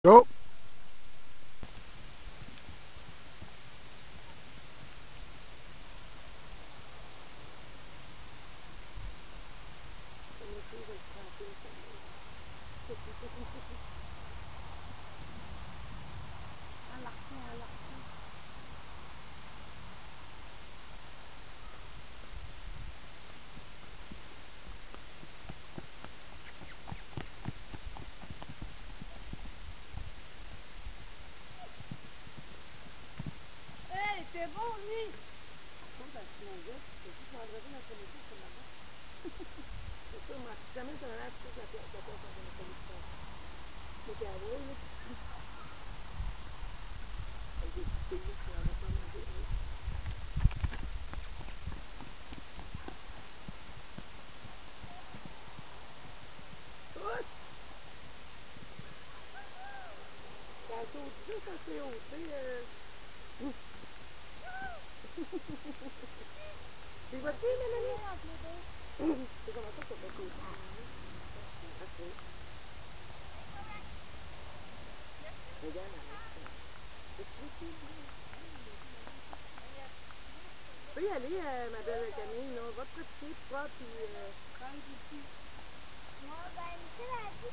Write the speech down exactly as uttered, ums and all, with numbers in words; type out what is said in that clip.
Go. Hey, c'est bon, lui! Tu vois-tu, Mélanie? C'est comment ça qu'on fait tout? Ok. Regarde, tu peux y aller, euh, ma belle Camille, là. Va te coucher, toi, puis... Euh... Bye, Lucie. Moi, ben, c'est la vie.